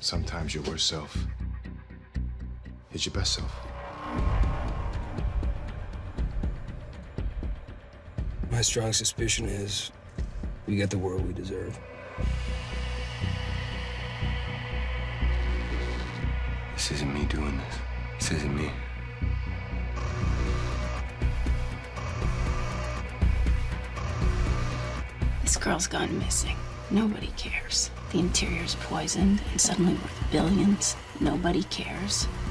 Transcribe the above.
Sometimes your worst self is your best self. My strong suspicion is we get the world we deserve. This isn't me doing this. This isn't me. This girl's gone missing. Nobody cares. The interior's poisoned and suddenly worth billions. Nobody cares.